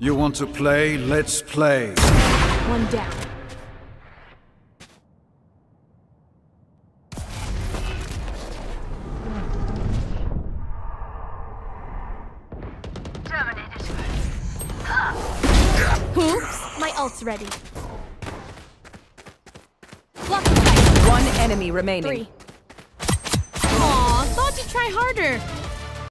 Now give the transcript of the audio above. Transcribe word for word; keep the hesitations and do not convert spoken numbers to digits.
You want to play? Let's play. One down. Oops, my ult's ready. Block the fight. One enemy remaining. Three. Aw, thought you'd try harder.